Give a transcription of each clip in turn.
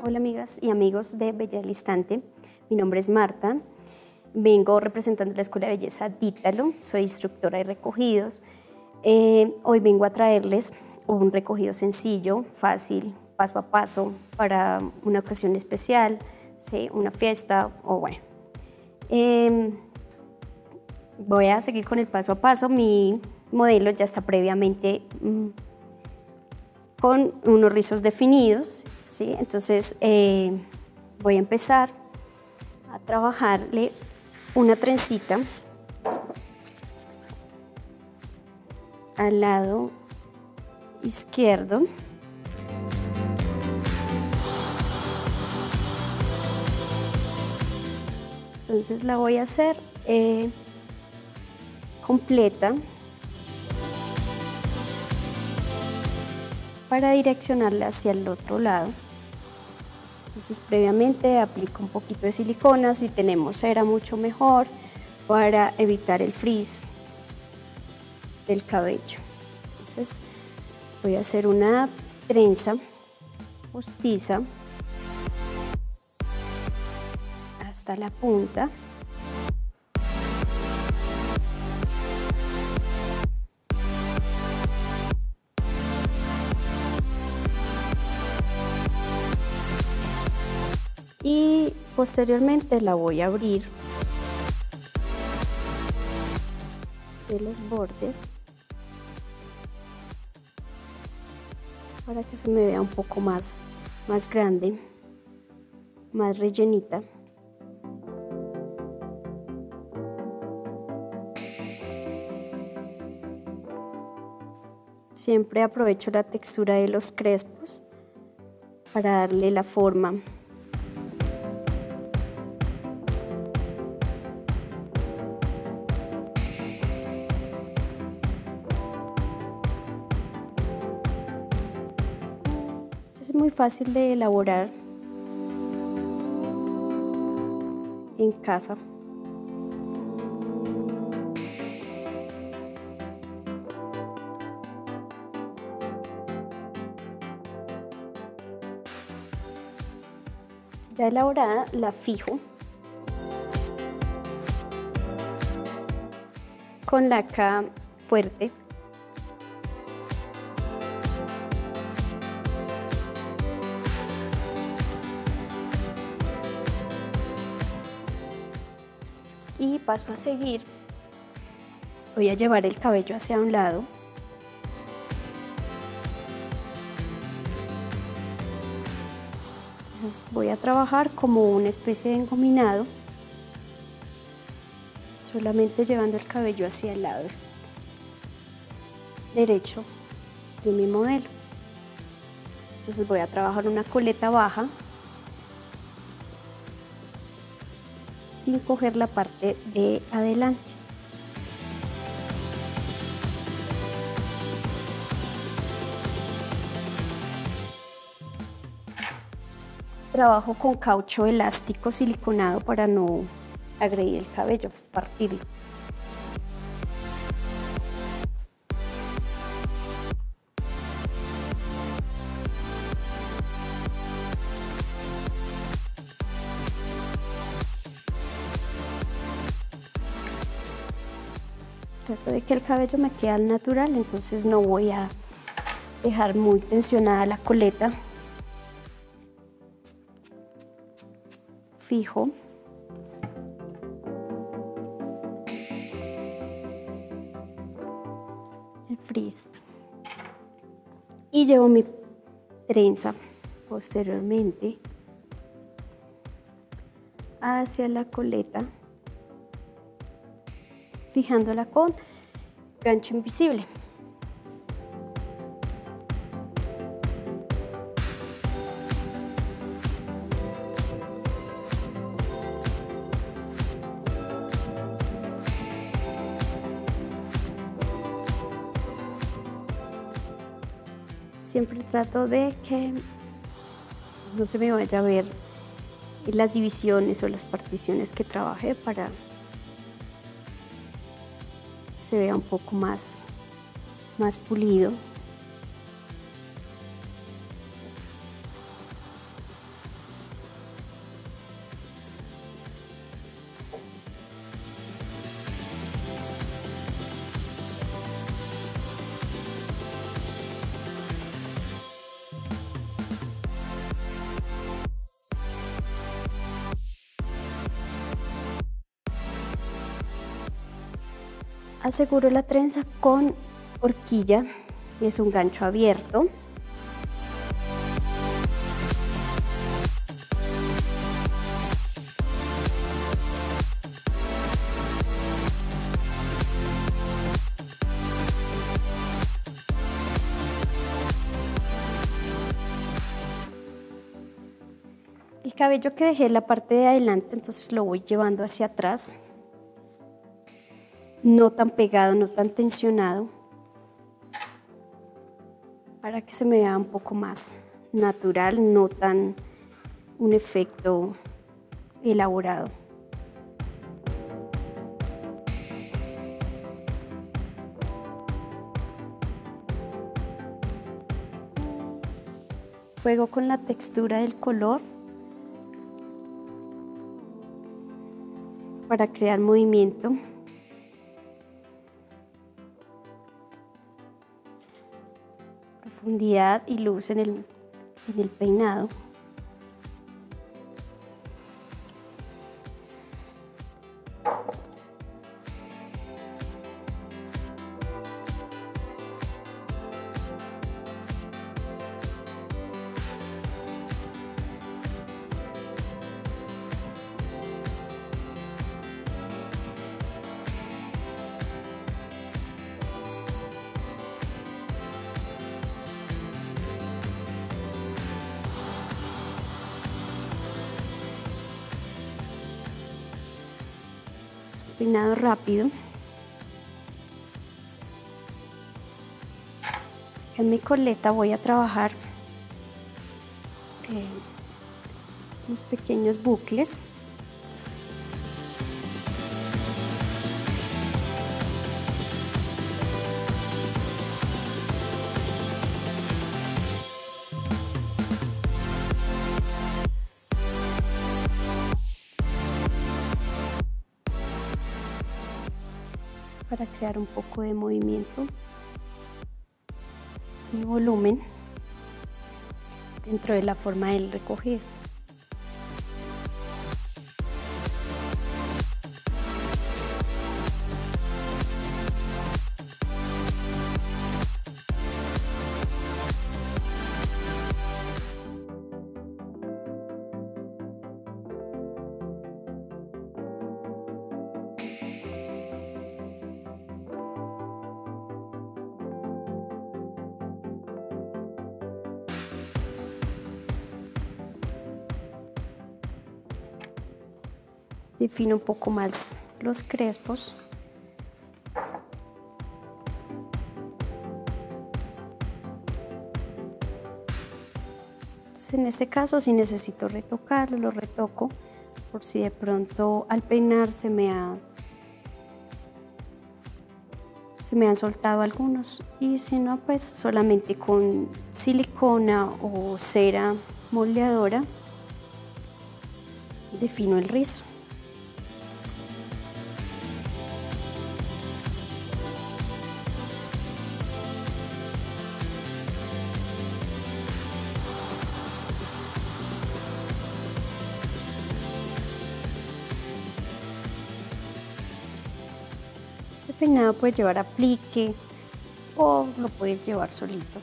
Hola amigas y amigos de Bella al Instante, mi nombre es Marta, vengo representando la Escuela de Belleza Dítalo, soy instructora de recogidos. Hoy vengo a traerles un recogido sencillo, fácil, paso a paso, para una ocasión especial, ¿sí? Una fiesta o bueno. Voy a seguir con el paso a paso, mi modelo ya está previamente con unos rizos definidos, ¿sí? Entonces voy a empezar a trabajarle una trencita al lado izquierdo. Entonces la voy a hacer completa para direccionarla hacia el otro lado. Entonces previamente aplico un poquito de silicona, si tenemos cera mucho mejor, para evitar el frizz del cabello. Entonces voy a hacer una trenza postiza hasta la punta. Y posteriormente la voy a abrir de los bordes para que se me vea un poco más grande, más rellenita. Siempre aprovecho la textura de los crespos para darle la forma. Es muy fácil de elaborar en casa. Ya elaborada la fijo con laca fuerte. Y paso a seguir, voy a llevar el cabello hacia un lado. Entonces voy a trabajar como una especie de engominado, solamente llevando el cabello hacia el lado derecho de mi modelo. Entonces voy a trabajar una coleta baja, sin coger la parte de adelante. Trabajo con caucho elástico siliconado para no agredir el cabello, partirlo. Trato de que el cabello me quede al natural, entonces no voy a dejar muy tensionada la coleta. Fijo. El frizz. Y llevo mi trenza posteriormente hacia la coleta, fijándola con gancho invisible. Siempre trato de que no se me vaya a ver las divisiones o las particiones que trabajé para que se vea un poco más pulido. Aseguro la trenza con horquilla, es un gancho abierto. El cabello que dejé en la parte de adelante, entonces lo voy llevando hacia atrás. No tan pegado, no tan tensionado, para que se me vea un poco más natural, no tan un efecto elaborado. Juego con la textura del color para crear movimiento. Profundidad y luz en el peinado. Peinado rápido. En mi coleta voy a trabajar unos pequeños bucles. Para crear un poco de movimiento y volumen dentro de la forma del recogido. Defino un poco más los crespos. Entonces, en este caso, si necesito retocarlo, lo retoco por si de pronto al peinar se me han soltado algunos, y si no, pues solamente con silicona o cera moldeadora defino el rizo. Este peinado puede llevar aplique o lo puedes llevar solito.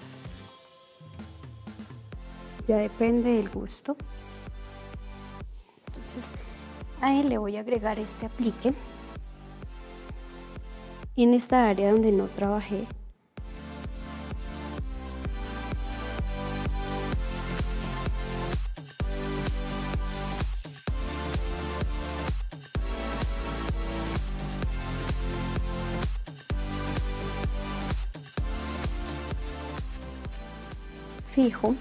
Ya depende del gusto. Entonces a él le voy a agregar este aplique en esta área donde no trabajé. Fijo.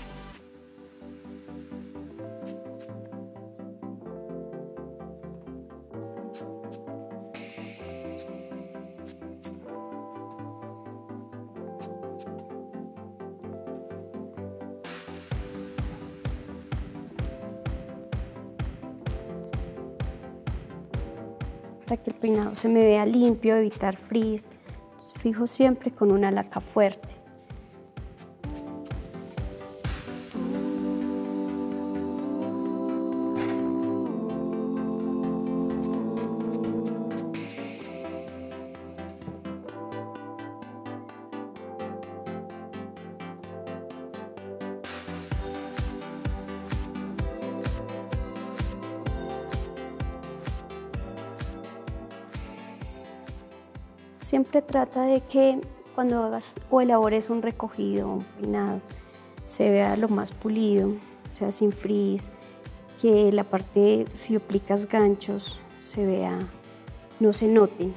Para que el peinado se me vea limpio, evitar frizz. Fijo siempre con una laca fuerte. Siempre trata de que cuando hagas o elabores un recogido o un peinado se vea lo más pulido, o sea, sin frizz, que la parte, si aplicas ganchos, se vea, no se noten.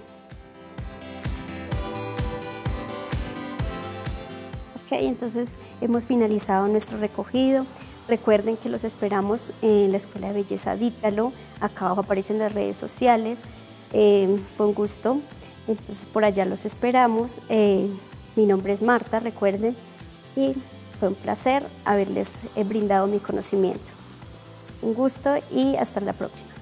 Ok, entonces hemos finalizado nuestro recogido. Recuerden que los esperamos en la Escuela de Belleza Dítalo. Acá abajo aparecen las redes sociales. Fue un gusto. Entonces por allá los esperamos. Mi nombre es Marta, recuerden, y fue un placer haberles brindado mi conocimiento. Un gusto y hasta la próxima.